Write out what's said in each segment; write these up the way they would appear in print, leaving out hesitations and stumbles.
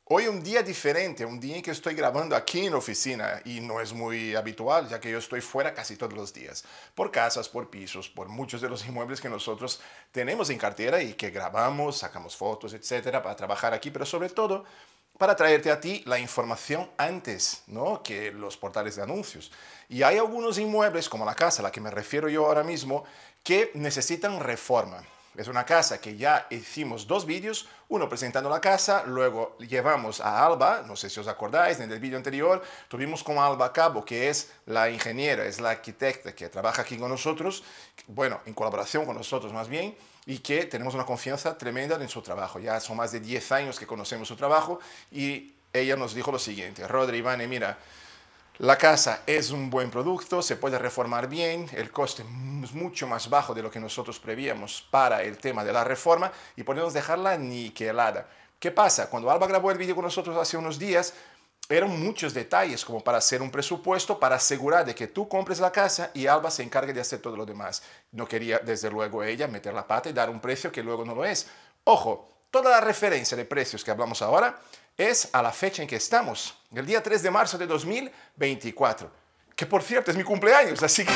Hoy un día diferente, un día en que estoy grabando aquí en la oficina y no es muy habitual, ya que yo estoy fuera casi todos los días, por casas, por pisos, por muchos de los inmuebles que nosotros tenemos en cartera y que grabamos, sacamos fotos, etcétera, para trabajar aquí, pero sobre todo para traerte a ti la información antes, ¿no?, que los portales de anuncios. Y hay algunos inmuebles, como la casa a la que me refiero yo ahora mismo, que necesitan reforma. Es una casa que ya hicimos dos vídeos, uno presentando la casa, luego llevamos a Alba, no sé si os acordáis, en el vídeo anterior tuvimos con Alba Cabo, que es la ingeniera, es la arquitecta que trabaja aquí con nosotros, bueno, en colaboración con nosotros más bien, y que tenemos una confianza tremenda en su trabajo. Ya son más de 10 años que conocemos su trabajo y ella nos dijo lo siguiente: Rodri, Ivane, mira, la casa es un buen producto, se puede reformar bien, el coste es mucho más bajo de lo que nosotros prevíamos para el tema de la reforma y podemos dejarla niquelada. ¿Qué pasa? Cuando Alba grabó el vídeo con nosotros hace unos días, eran muchos detalles como para hacer un presupuesto, para asegurar de que tú compres la casa y Alba se encargue de hacer todo lo demás. No quería, desde luego, ella meter la pata y dar un precio que luego no lo es. Ojo, toda la referencia de precios que hablamos ahora es a la fecha en que estamos, el día 3 de marzo de 2024, que por cierto es mi cumpleaños, así que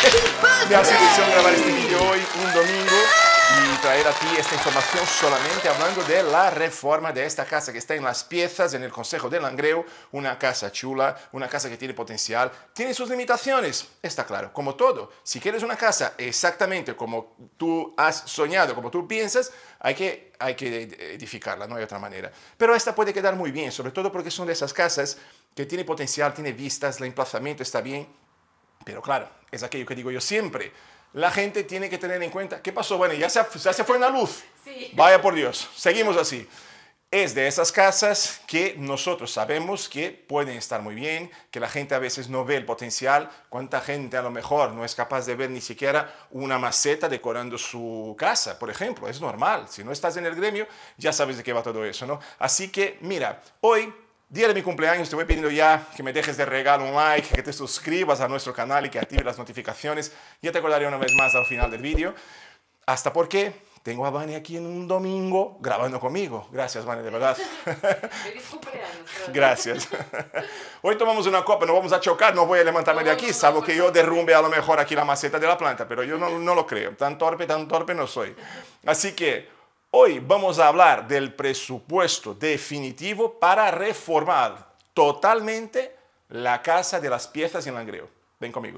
me hace ilusión grabar este vídeo hoy, un domingo, y traer a ti esta información solamente hablando de la reforma de esta casa que está en Las Piezas, en el Concejo de Langreo, una casa chula, una casa que tiene potencial, tiene sus limitaciones, está claro, como todo. Si quieres una casa exactamente como tú has soñado, como tú piensas, hay que edificarla, no hay otra manera. Pero esta puede quedar muy bien, sobre todo porque son de esas casas que tiene potencial, tiene vistas, el emplazamiento está bien, pero claro, es aquello que digo yo siempre. La gente tiene que tener en cuenta, ¿qué pasó? Bueno, ya se fue una luz. Sí. Vaya por Dios, seguimos así. Es de esas casas que nosotros sabemos que pueden estar muy bien, que la gente a veces no ve el potencial. ¿Cuánta gente a lo mejor no es capaz de ver ni siquiera una maceta decorando su casa, por ejemplo? Es normal, si no estás en el gremio ya sabes de qué va todo eso, ¿no? Así que mira, hoy, día de mi cumpleaños, te voy pidiendo ya que me dejes de regalo un like, que te suscribas a nuestro canal y que actives las notificaciones. Ya te acordaré una vez más al final del vídeo. Hasta porque tengo a Vane aquí en un domingo grabando conmigo. Gracias, Vane, de verdad. Feliz cumpleaños. Gracias. Hoy tomamos una copa, no vamos a chocar, no voy a levantarme de aquí, salvo que yo derrumbe a lo mejor aquí la maceta de la planta, pero yo no lo creo. Tan torpe no soy. Así que hoy vamos a hablar del presupuesto definitivo para reformar totalmente la casa de Las Piezas en Langreo. Ven conmigo.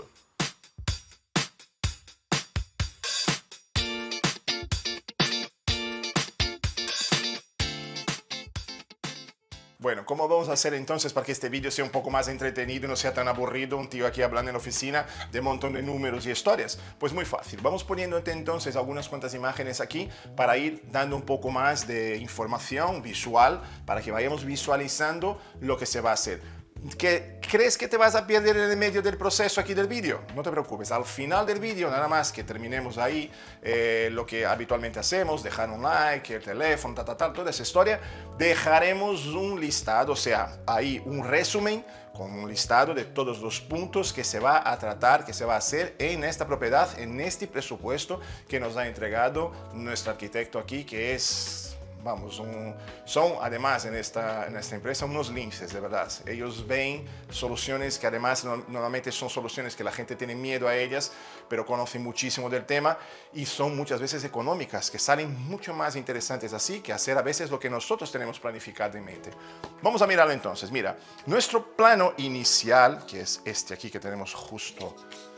Bueno, ¿cómo vamos a hacer entonces para que este vídeo sea un poco más entretenido y no sea tan aburrido, un tío aquí hablando en la oficina de un montón de números y historias? Pues muy fácil, vamos poniéndote entonces algunas cuantas imágenes aquí para ir dando un poco más de información visual, para que vayamos visualizando lo que se va a hacer. ¿Crees que te vas a perder en el medio del proceso aquí del vídeo? No te preocupes, al final del vídeo, nada más que terminemos ahí lo que habitualmente hacemos, dejar un like, el teléfono, toda esa historia, dejaremos un listado, o sea, ahí un resumen con un listado de todos los puntos que se va a tratar, que se va a hacer en esta propiedad, en este presupuesto que nos ha entregado nuestro arquitecto aquí, que es... Vamos, son además en esta empresa unos linces, de verdad. Ellos ven soluciones que además normalmente son soluciones que la gente tiene miedo a ellas, pero conocen muchísimo del tema y son muchas veces económicas, que salen mucho más interesantes así que hacer a veces lo que nosotros tenemos planificado en mente. Vamos a mirarlo entonces. Mira, nuestro plano inicial, que es este aquí que tenemos justo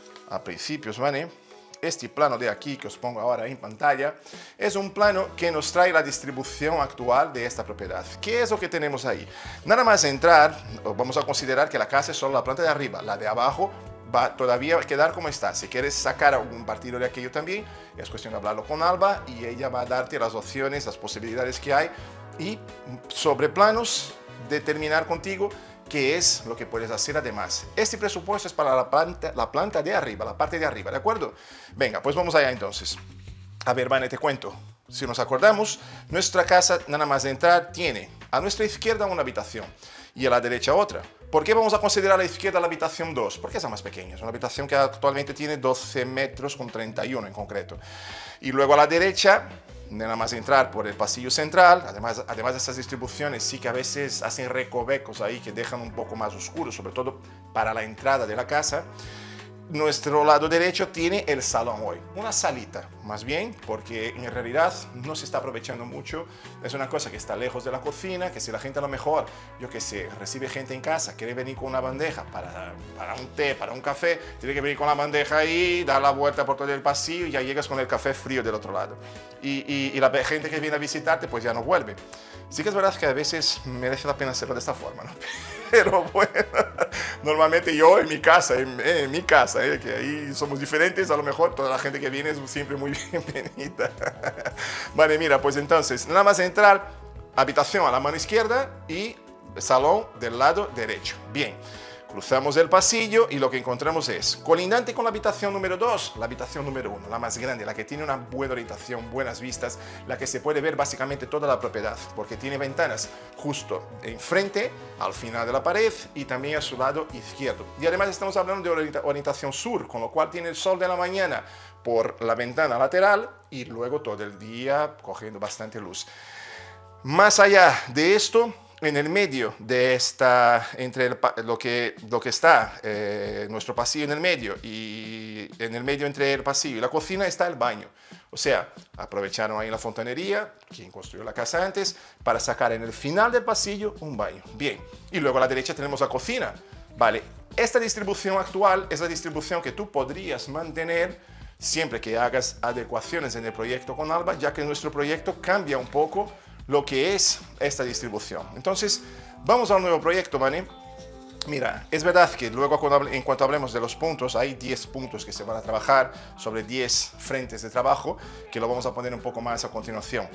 a principios, ¿vale? Este plano de aquí que os pongo ahora en pantalla es un plano que nos trae la distribución actual de esta propiedad. ¿Qué es lo que tenemos ahí? Nada más entrar, vamos a considerar que la casa es solo la planta de arriba, la de abajo va todavía a quedar como está. Si quieres sacar algún partido de aquello también, es cuestión de hablarlo con Alba y ella va a darte las opciones, las posibilidades que hay y sobre planos determinar contigo qué es lo que puedes hacer además. Este presupuesto es para la planta de arriba, la parte de arriba, ¿de acuerdo? Venga, pues vamos allá entonces. A ver, Vane, te cuento. Si nos acordamos, nuestra casa, nada más de entrar, tiene a nuestra izquierda una habitación y a la derecha otra. ¿Por qué vamos a considerar a la izquierda la habitación 2? Porque es la más pequeña, es una habitación que actualmente tiene 12 metros con 31 en concreto. Y luego a la derecha nada más entrar por el pasillo central. Además de estas distribuciones, sí que a veces hacen recovecos ahí que dejan un poco más oscuro, sobre todo para la entrada de la casa. Nuestro lado derecho tiene el salón hoy, una salita más bien, porque en realidad no se está aprovechando mucho. Es una cosa que está lejos de la cocina, que si la gente a lo mejor, yo que sé, recibe gente en casa, quiere venir con una bandeja para un té, para un café, tiene que venir con la bandeja ahí, dar la vuelta por todo el pasillo y ya llegas con el café frío del otro lado. Y la gente que viene a visitarte pues ya no vuelve. Sí que es verdad que a veces merece la pena hacerlo de esta forma, ¿no? Pero bueno, normalmente yo en mi casa, que ahí somos diferentes, a lo mejor toda la gente que viene es siempre muy bienvenida. Vale, mira, pues entonces, nada más entrar, habitación a la mano izquierda y salón del lado derecho. Bien. Cruzamos el pasillo y lo que encontramos es, colindante con la habitación número 2, la habitación número 1, la más grande, la que tiene una buena orientación, buenas vistas, la que se puede ver básicamente toda la propiedad, porque tiene ventanas justo enfrente, al final de la pared y también a su lado izquierdo. Y además estamos hablando de orientación sur, con lo cual tiene el sol de la mañana por la ventana lateral y luego todo el día cogiendo bastante luz. Más allá de esto, en el medio de entre lo que está nuestro pasillo en el medio y en el medio entre el pasillo y la cocina está el baño. O sea, aprovecharon ahí la fontanería, quien construyó la casa antes, para sacar en el final del pasillo un baño. Bien, y luego a la derecha tenemos la cocina. Vale, esta distribución actual es la distribución que tú podrías mantener siempre que hagas adecuaciones en el proyecto con Alba, ya que nuestro proyecto cambia un poco lo que es esta distribución. Entonces, vamos al nuevo proyecto, ¿vale? Mira, es verdad que luego en cuanto hablemos de los puntos, hay 10 puntos que se van a trabajar sobre 10 frentes de trabajo, que lo vamos a poner un poco más a continuación.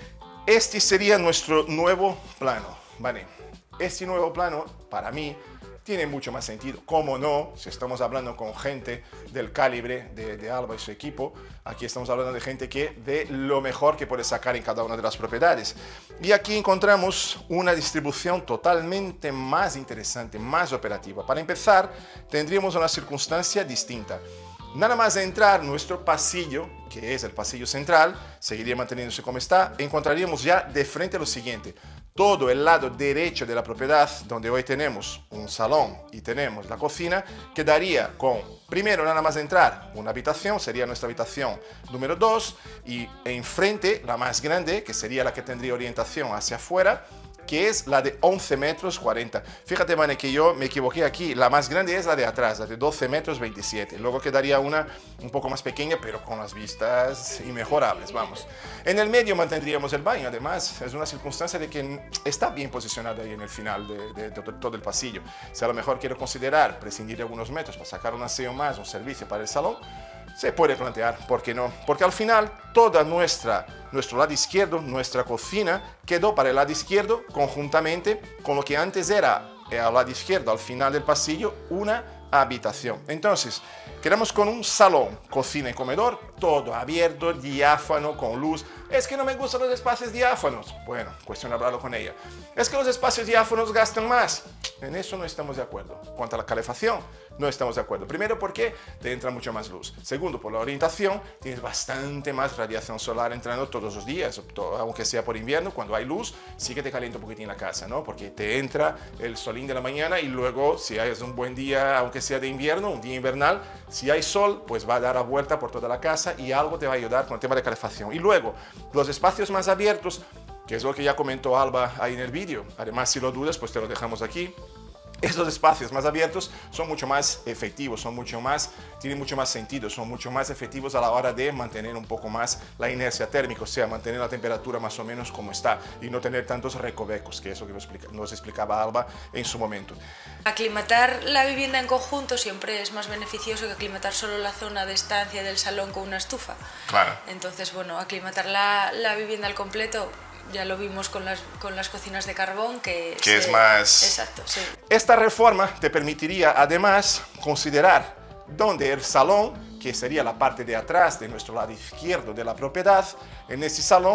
Este sería nuestro nuevo plano, ¿vale? Este nuevo plano, para mí, tiene mucho más sentido. Cómo no, si estamos hablando con gente del calibre de Alba y su equipo, aquí estamos hablando de gente que de lo mejor que puede sacar en cada una de las propiedades. Y aquí encontramos una distribución totalmente más interesante, más operativa. Para empezar, tendríamos una circunstancia distinta. Nada más de entrar nuestro pasillo, que es el pasillo central, seguiría manteniéndose como está, encontraríamos ya de frente lo siguiente. Todo el lado derecho de la propiedad, donde hoy tenemos un salón y tenemos la cocina, quedaría con, primero nada más de entrar, una habitación, sería nuestra habitación número 2, y enfrente la más grande, que sería la que tendría orientación hacia afuera, que es la de 11 metros 40. Fíjate, Vane, que yo me equivoqué aquí. La más grande es la de atrás, la de 12 metros 27. Luego quedaría una un poco más pequeña, pero con las vistas inmejorables, vamos. En el medio mantendríamos el baño. Además, es una circunstancia de que está bien posicionado ahí en el final de todo el pasillo. Si a lo mejor quiero considerar prescindir de algunos metros para sacar un aseo más, un servicio para el salón, se puede plantear, ¿por qué no? Porque al final toda nuestro lado izquierdo, nuestra cocina, quedó para el lado izquierdo conjuntamente con lo que antes era al lado izquierdo, al final del pasillo, una habitación. Entonces, quedamos con un salón, cocina y comedor, todo abierto, diáfano, con luz. Es que no me gustan los espacios diáfanos. Bueno, cuestión de hablarlo con ella. Es que los espacios diáfanos gastan más. En eso no estamos de acuerdo. Cuanto a la calefacción, no estamos de acuerdo. Primero, porque te entra mucha más luz. Segundo, por la orientación, tienes bastante más radiación solar entrando todos los días, aunque sea por invierno. Cuando hay luz, sí que te calienta un poquitín la casa, ¿no? Porque te entra el solín de la mañana y luego, si hay un buen día, aunque sea de invierno, un día invernal, si hay sol, pues va a dar la vuelta por toda la casa y algo te va a ayudar con el tema de calefacción. Y luego, los espacios más abiertos, que es lo que ya comentó Alba ahí en el vídeo. Además, si lo dudas, pues te lo dejamos aquí. Estos espacios más abiertos son mucho más efectivos, tienen mucho más sentido, son mucho más efectivos a la hora de mantener un poco más la inercia térmica, o sea, mantener la temperatura más o menos como está y no tener tantos recovecos, que es lo que nos explicaba Alba en su momento. Aclimatar la vivienda en conjunto siempre es más beneficioso que aclimatar solo la zona de estancia del salón con una estufa. Claro. Entonces, bueno, aclimatar la vivienda al completo, ya lo vimos con las cocinas de carbón, que es más... Exacto, sí. Esta reforma te permitiría además considerar donde el salón, que sería la parte de atrás de nuestro lado izquierdo de la propiedad, en ese salón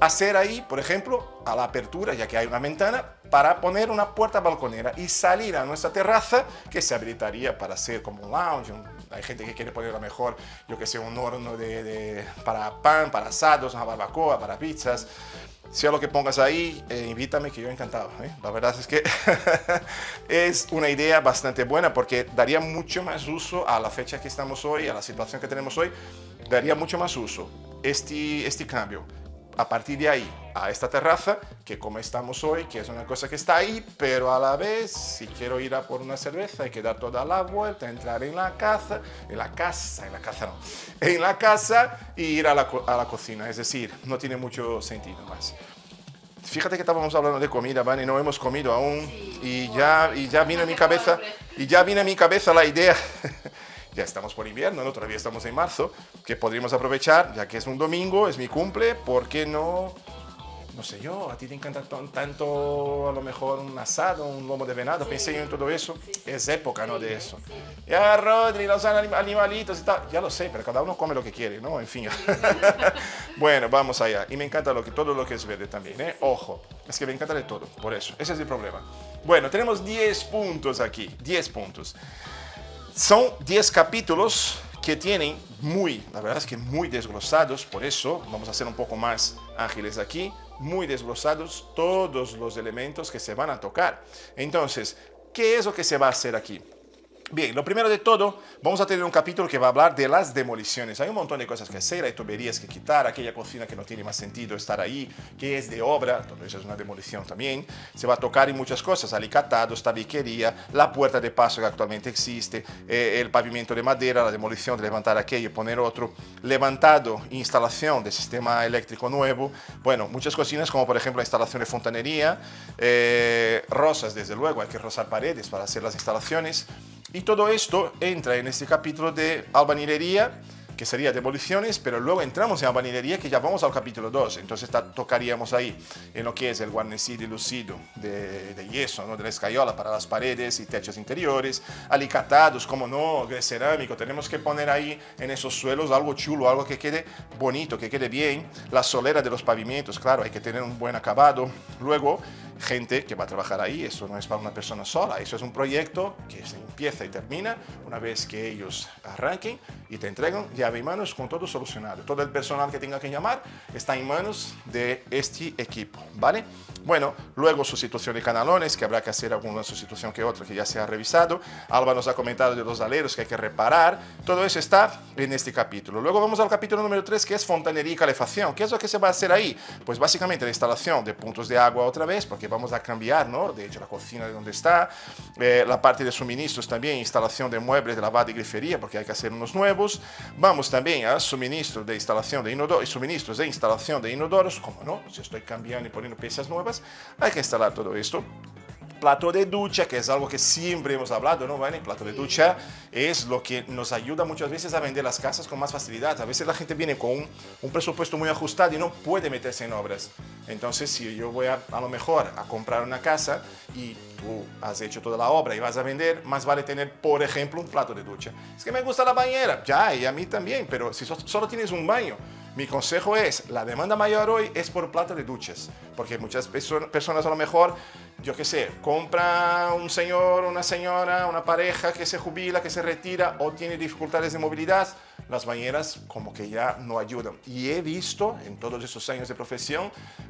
hacer ahí, por ejemplo, a la apertura, ya que hay una ventana, para poner una puerta balconera y salir a nuestra terraza, que se habilitaría para hacer como un lounge. Hay gente que quiere poner a lo mejor, yo que sé, un horno para pan, para asados, una barbacoa, para pizzas. Sea lo que pongas ahí, invítame, que yo encantado. La verdad es que es una idea bastante buena, porque daría mucho más uso a la fecha que estamos hoy, a la situación que tenemos hoy, daría mucho más uso este cambio. A partir de ahí, a esta terraza, que como estamos hoy, que es una cosa que está ahí, pero a la vez, si quiero ir a por una cerveza, hay que dar toda la vuelta, entrar en la casa y ir a la cocina. Es decir, no tiene mucho sentido más. Fíjate que estábamos hablando de comida, Vani, no hemos comido aún, y ya vino a mi cabeza la idea. Ya estamos por invierno, ¿no? Todavía estamos en marzo, que podríamos aprovechar, ya que es un domingo, es mi cumple, ¿por qué no? No sé yo, a ti te encanta tanto a lo mejor un asado, un lomo de venado, pensé yo en todo eso, es época, ¿no? De eso. Ya, Rodri, los animalitos y tal, ya lo sé, pero cada uno come lo que quiere, ¿no? En fin. Bueno, vamos allá. Y me encanta todo lo que es verde también, ¿eh? Ojo, es que me encanta de todo, por eso, ese es el problema. Bueno, tenemos 10 puntos aquí, 10 puntos. Son 10 capítulos que tienen la verdad es que muy desglosados, por eso vamos a ser un poco más ágiles aquí, muy desglosados todos los elementos que se van a tocar. Entonces, ¿qué es lo que se va a hacer aquí? Bien, lo primero de todo, vamos a tener un capítulo que va a hablar de las demoliciones. Hay un montón de cosas que hacer, hay tuberías que quitar, aquella cocina que no tiene más sentido estar ahí, que es de obra, todo eso es una demolición también. Se va a tocar en muchas cosas, alicatados, tabiquería, la puerta de paso que actualmente existe, el pavimento de madera, la demolición de levantar aquello y poner otro, levantado, instalación de sistema eléctrico nuevo. Bueno, muchas cocinas como por ejemplo la instalación de fontanería, rosas desde luego, hay que rozar paredes para hacer las instalaciones. Y todo esto entra en este capítulo de albañilería, que sería demoliciones, pero luego entramos en albañilería, que ya vamos al capítulo 2. Entonces tocaríamos ahí en lo que es el guarnecido y lucido de yeso, ¿no? De la escayola para las paredes y techos interiores, alicatados, como no, de cerámico. Tenemos que poner ahí en esos suelos algo chulo, algo que quede bonito, que quede bien. La solera de los pavimentos, claro, hay que tener un buen acabado. Luego, gente que va a trabajar ahí, eso no es para una persona sola, eso es un proyecto que se empieza y termina una vez que ellos arranquen y te entregan llave en manos con todo solucionado. Todo el personal que tenga que llamar está en manos de este equipo, ¿vale? Bueno, luego sustitución de canalones, que habrá que hacer alguna sustitución que otra que ya se ha revisado. Alba nos ha comentado de los aleros que hay que reparar. Todo eso está en este capítulo. Luego vamos al capítulo número 3, que es fontanería y calefacción. ¿Qué es lo que se va a hacer ahí? Pues básicamente la instalación de puntos de agua otra vez, porque vamos a cambiar, ¿no? De hecho, la cocina de donde está, la parte de suministros también, instalación de muebles de lavado y grifería, porque hay que hacer unos nuevos. Vamos también a suministros de instalación de inodoros, suministros de instalación de inodoros, como no, si estoy cambiando y poniendo piezas nuevas, hay que instalar todo esto. Plato de ducha, que es algo que siempre hemos hablado, ¿no, Vani? Plato de ducha es lo que nos ayuda muchas veces a vender las casas con más facilidad. A veces la gente viene con un presupuesto muy ajustado y no puede meterse en obras. Entonces, si yo voy a lo mejor a comprar una casa y tú has hecho toda la obra y vas a vender, más vale tener, por ejemplo, un plato de ducha. Es que me gusta la bañera, ya, y a mí también, pero si solo tienes un baño, mi consejo es, la demanda mayor hoy es por plato de duchas, porque muchas personas a lo mejor, yo qué sé, compra un señor, una señora, una pareja que se jubila, que se retira o tiene dificultades de movilidad, las bañeras como que ya no ayudan. Y he visto en todos esos años de profesión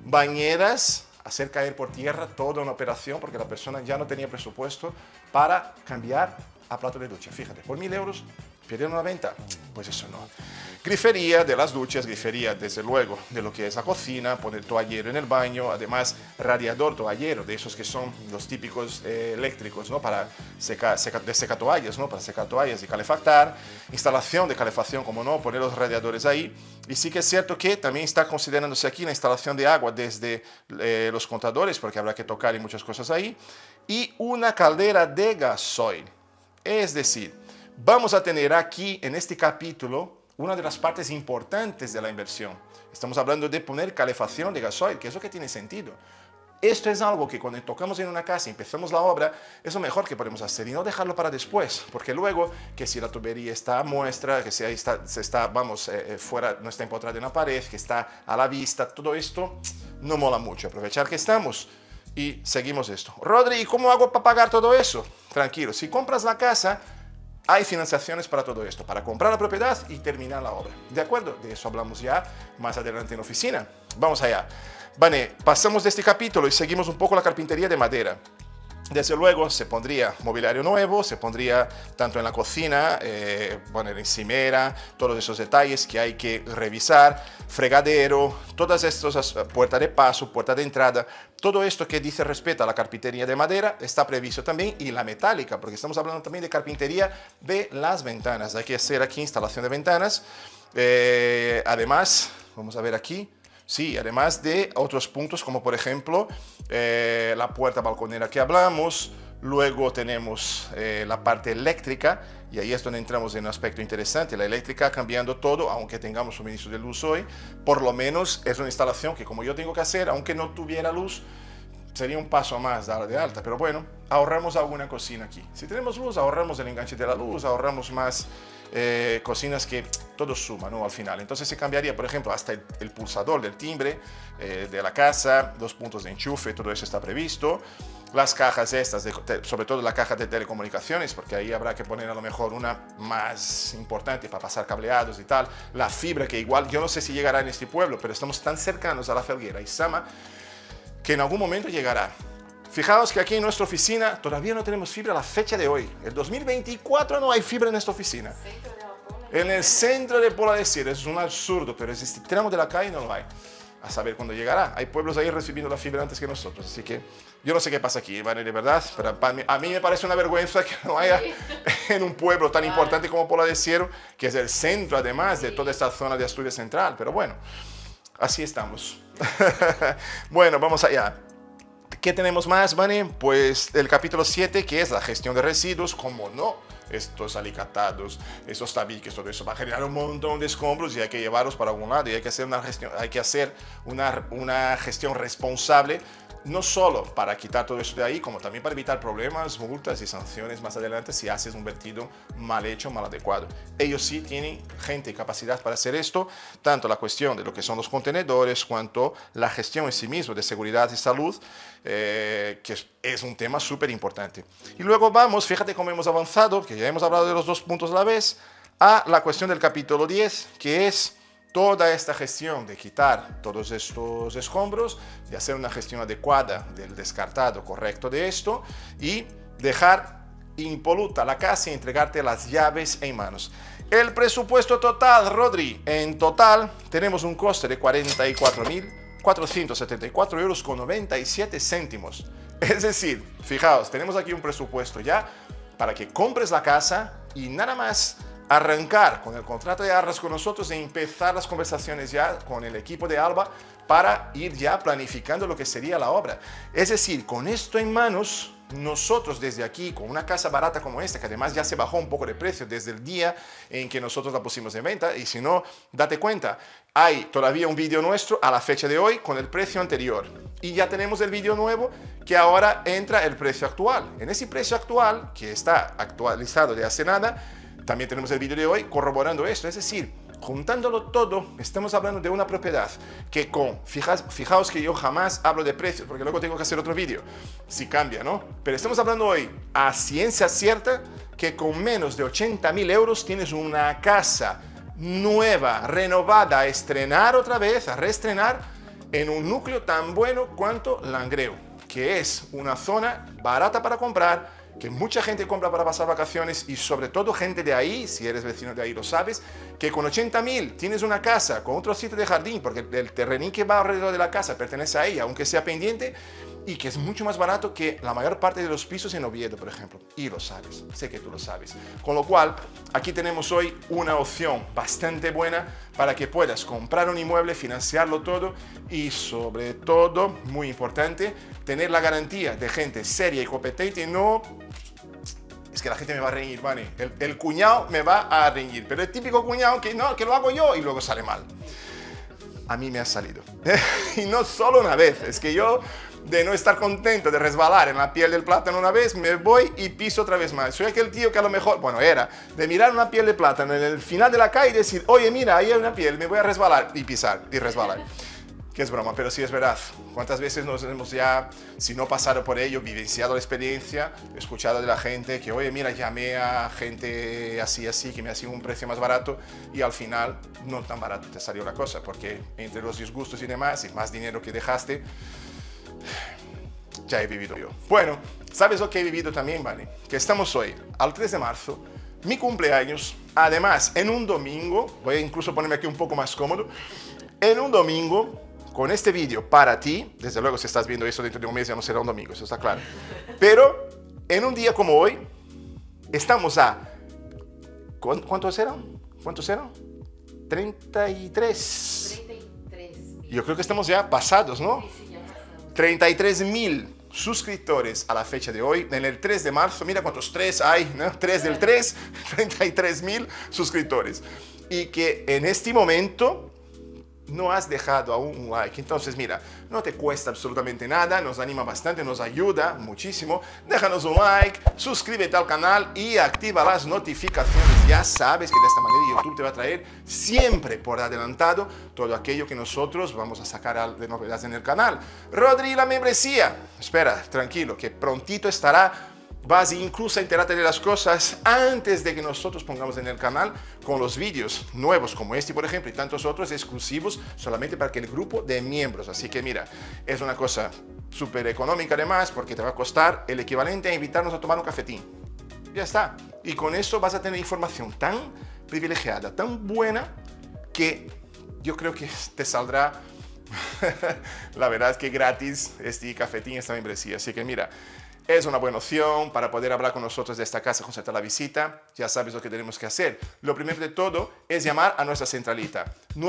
bañeras hacer caer por tierra toda una operación porque la persona ya no tenía presupuesto para cambiar a plato de ducha. Fíjate, por 1.000 euros perdieron la venta, pues eso no. Grifería de las duchas, grifería desde luego de lo que es la cocina, poner toallero en el baño, además radiador toallero, de esos que son los típicos eléctricos, ¿no? Para secar toallas, ¿no? Para secar toallas y calefactar, instalación de calefacción, como no, poner los radiadores ahí. Y sí que es cierto que también está considerándose aquí la instalación de agua desde los contadores, porque habrá que tocar y muchas cosas ahí, y una caldera de gasoil. Es decir, vamos a tener aquí en este capítulo una de las partes importantes de la inversión. Estamos hablando de poner calefacción de gasoil, que es lo que tiene sentido. Esto es algo que cuando tocamos en una casa y empezamos la obra, es lo mejor que podemos hacer y no dejarlo para después, porque luego, que si la tubería está a muestra, que si ahí fuera, no está empotrada en la pared, que está a la vista, todo esto no mola mucho. Aprovechar que estamos y seguimos esto. Rodri, ¿cómo hago para pagar todo eso? Tranquilo, si compras la casa, hay financiaciones para todo esto, para comprar la propiedad y terminar la obra. ¿De acuerdo? De eso hablamos ya más adelante en la oficina. Vamos allá. Vale, pasamos de este capítulo y seguimos un poco la carpintería de madera. Desde luego se pondría mobiliario nuevo, se pondría tanto en la cocina, poner encimera, todos esos detalles que hay que revisar, fregadero, todas estas puertas de paso, puerta de entrada, todo esto que dice respecto a la carpintería de madera está previsto también, y la metálica, porque estamos hablando también de carpintería de las ventanas. Hay que hacer aquí instalación de ventanas. Además, vamos a ver aquí. Sí, además de otros puntos como por ejemplo la puerta balconera que hablamos, luego tenemos la parte eléctrica, y ahí es donde entramos en un aspecto interesante. La eléctrica cambiando todo, aunque tengamos suministro de luz hoy, por lo menos es una instalación que como yo tengo que hacer, aunque no tuviera luz, sería un paso más dar de alta, pero bueno, ahorramos alguna cocina aquí. Si tenemos luz, ahorramos el enganche de la luz, ahorramos más cocinas, que todo suma, ¿no? Al final. Entonces se cambiaría, por ejemplo, hasta el pulsador del timbre de la casa, 2 puntos de enchufe, todo eso está previsto. Las cajas estas, sobre todo la caja de telecomunicaciones, porque ahí habrá que poner a lo mejor una más importante para pasar cableados y tal. La fibra, que igual, yo no sé si llegará en este pueblo, pero estamos tan cercanos a la Felguera y Sama, que en algún momento llegará. Fijaos que aquí en nuestra oficina todavía no tenemos fibra a la fecha de hoy. El 2024 no hay fibra en esta oficina. En el centro de Pola de Siero, es un absurdo, pero en este tramo de la calle no lo hay. A saber cuándo llegará. Hay pueblos ahí recibiendo la fibra antes que nosotros, así que yo no sé qué pasa aquí, ¿vale? De verdad, pero a mí me parece una vergüenza que no haya en un pueblo tan importante como Pola de Siero, que es el centro además de toda esta zona de Asturias Central, pero bueno, así estamos. Bueno, vamos allá. ¿Qué tenemos más, Vane? Pues el capítulo 7, que es la gestión de residuos. Como no, estos alicatados, estos tabiques, todo eso va a generar un montón de escombros y hay que llevarlos para algún lado, y hay que hacer una gestión responsable, no solo para quitar todo eso de ahí, como también para evitar problemas, multas y sanciones más adelante si haces un vertido mal hecho, mal adecuado. Ellos sí tienen gente y capacidad para hacer esto, tanto la cuestión de lo que son los contenedores, cuanto la gestión en sí mismo de seguridad y salud, que es un tema súper importante. Y luego vamos, fíjate cómo hemos avanzado, que ya hemos hablado de los 2 puntos a la vez, a la cuestión del capítulo 10, que es toda esta gestión de quitar todos estos escombros, de hacer una gestión adecuada del descartado correcto de esto y dejar impoluta la casa y entregarte las llaves en manos. El presupuesto total, Rodri, en total tenemos un coste de 44.474 euros con 97 céntimos. Es decir, fijaos, tenemos aquí un presupuesto ya para que compres la casa y nada más arrancar con el contrato de arras con nosotros e empezar las conversaciones ya con el equipo de Alba para ir ya planificando lo que sería la obra. Es decir, con esto en manos, nosotros desde aquí, con una casa barata como esta, que además ya se bajó un poco de precio desde el día en que nosotros la pusimos en venta, y si no, date cuenta, hay todavía un vídeo nuestro a la fecha de hoy con el precio anterior. Y ya tenemos el vídeo nuevo que ahora entra el precio actual. En ese precio actual, que está actualizado de hace nada, también tenemos el vídeo de hoy corroborando esto. Es decir, juntándolo todo, estamos hablando de una propiedad que fijaos que yo jamás hablo de precios, porque luego tengo que hacer otro vídeo, si cambia, ¿no? Pero estamos hablando hoy a ciencia cierta que con menos de 80.000 euros tienes una casa nueva, renovada, a estrenar otra vez, a reestrenar, en un núcleo tan bueno cuanto Langreo, que es una zona barata para comprar, que mucha gente compra para pasar vacaciones, y sobre todo gente de ahí, si eres vecino de ahí lo sabes, que con 80.000 tienes una casa con otro sitio de jardín, porque el terrenín que va alrededor de la casa pertenece a ella, aunque sea pendiente, y que es mucho más barato que la mayor parte de los pisos en Oviedo, por ejemplo. Y lo sabes, sé que tú lo sabes. Con lo cual, aquí tenemos hoy una opción bastante buena para que puedas comprar un inmueble, financiarlo todo y sobre todo, muy importante, tener la garantía de gente seria y competente y no... Es que la gente me va a reñir, ¿vale? El cuñado me va a reñir, pero el típico cuñado que no, que lo hago yo y luego sale mal. A mí me ha salido. Y no solo una vez, es que yo de no estar contento, de resbalar en la piel del plátano una vez, me voy y piso otra vez más. Soy aquel tío que a lo mejor, bueno, era de mirar una piel de plátano en el final de la calle y decir, oye, mira, ahí hay una piel, me voy a resbalar y pisar y resbalar. Que es broma, pero sí es verdad. ¿Cuántas veces nos hemos ya, si no pasado por ello, vivenciado la experiencia, escuchado de la gente que, oye, mira, llamé a gente así, así, que me hacía un precio más barato y al final no tan barato te salió la cosa, porque entre los disgustos y demás, y más dinero que dejaste, ya he vivido yo. Bueno, ¿sabes lo que he vivido también, Vani? Que estamos hoy, al 3 de marzo, mi cumpleaños, además, en un domingo, voy a incluso ponerme aquí un poco más cómodo, en un domingo, con este vídeo para ti, desde luego si estás viendo esto dentro de un mes ya no será un domingo, eso está claro, pero en un día como hoy, estamos a, ¿cuántos eran? ¿Cuántos eran? 33. 33.000. Yo creo que estamos ya pasados, ¿no? Sí, sí, ya pasamos. 33.000 suscriptores a la fecha de hoy, en el 3 de marzo, mira cuántos 3 hay, ¿no? 3 del 3, 33.000 suscriptores. Y que en este momento no has dejado aún un like. Entonces, mira, no te cuesta absolutamente nada, nos anima bastante, nos ayuda muchísimo. Déjanos un like, suscríbete al canal y activa las notificaciones. Ya sabes que de esta manera YouTube te va a traer siempre por adelantado todo aquello que nosotros vamos a sacar de novedades en el canal. Rodri, la membresía. Espera, tranquilo, que prontito estará. Vas incluso a enterarte de las cosas antes de que nosotros pongamos en el canal con los vídeos nuevos como este, por ejemplo, y tantos otros exclusivos solamente para que el grupo de miembros. Así que mira, es una cosa súper económica además porque te va a costar el equivalente a invitarnos a tomar un cafetín. Ya está. Y con eso vas a tener información tan privilegiada, tan buena, que yo creo que te saldrá, la verdad es que gratis este cafetín, esta membresía. Así que mira, es una buena opción para poder hablar con nosotros de esta casa, concertar la visita. Ya sabes lo que tenemos que hacer. Lo primero de todo es llamar a nuestra centralita.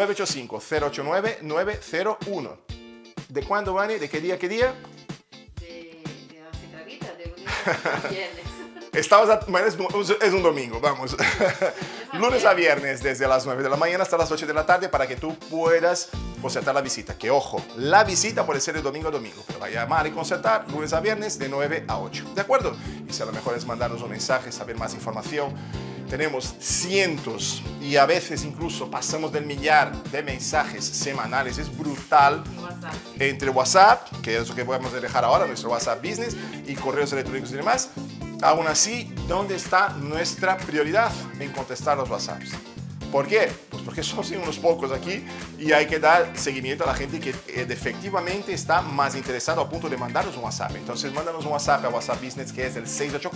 985-089-901. ¿De cuándo, Vani? ¿De qué día, qué día? De la centralita, de lunes a viernes. Bueno, es un domingo, vamos. Lunes a viernes, desde las 9 de la mañana hasta las 8 de la tarde, para que tú puedas concertar la visita. Que ojo, la visita puede ser de domingo a domingo, pero va a llamar y concertar lunes a viernes de 9 a 8. ¿De acuerdo? Y si a lo mejor es mandarnos un mensaje, saber más información. Tenemos cientos y a veces incluso pasamos del millar de mensajes semanales. Es brutal. WhatsApp. Entre WhatsApp, que es lo que podemos dejar ahora, nuestro WhatsApp Business, y correos electrónicos y demás. Aún así, ¿dónde está nuestra prioridad en contestar los WhatsApps? ¿Por qué? Pues porque somos unos pocos aquí y hay que dar seguimiento a la gente que efectivamente está más interesada a punto de mandarnos un WhatsApp. Entonces, mándanos un WhatsApp a WhatsApp Business, que es el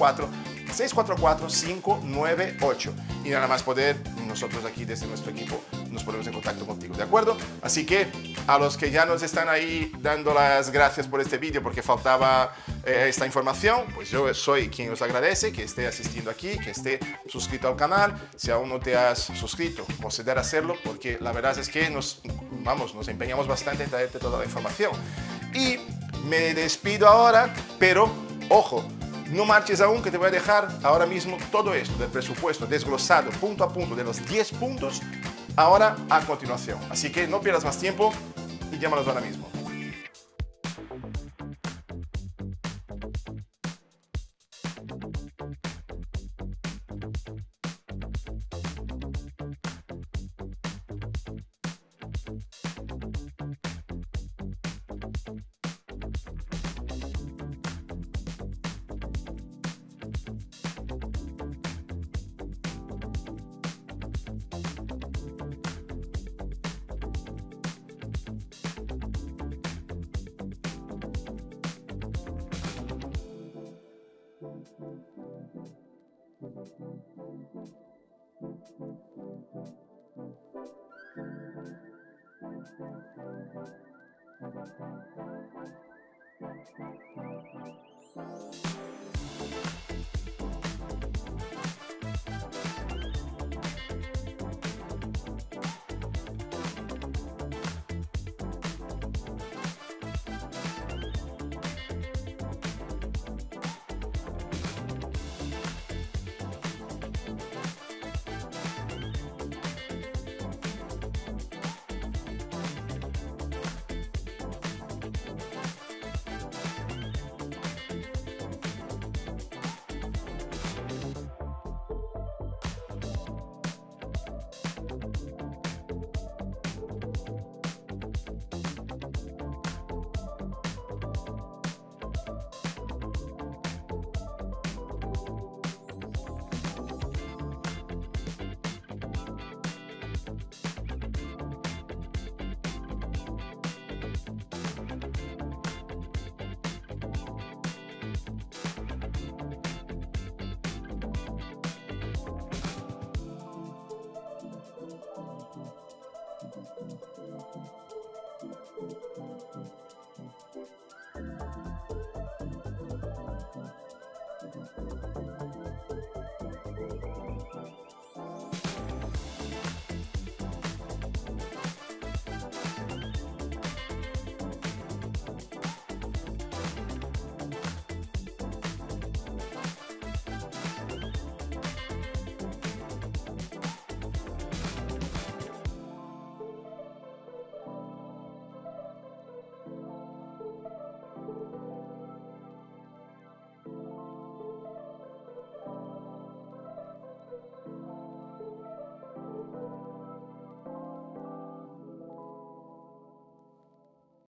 684-644-598. Y nada más poder, nosotros aquí desde nuestro equipo, nos ponemos en contacto contigo, ¿de acuerdo? Así que a los que ya nos están ahí dando las gracias por este vídeo porque faltaba esta información, pues yo soy quien os agradece que esté asistiendo aquí, que esté suscrito al canal. Si aún no te has suscrito, considera hacerlo porque la verdad es que nos empeñamos bastante en traerte toda la información. Y me despido ahora, pero ojo, no marches aún, que te voy a dejar ahora mismo todo esto del presupuesto desglosado punto a punto de los 10 puntos ahora a continuación. Así que no pierdas más tiempo y llámanos ahora mismo.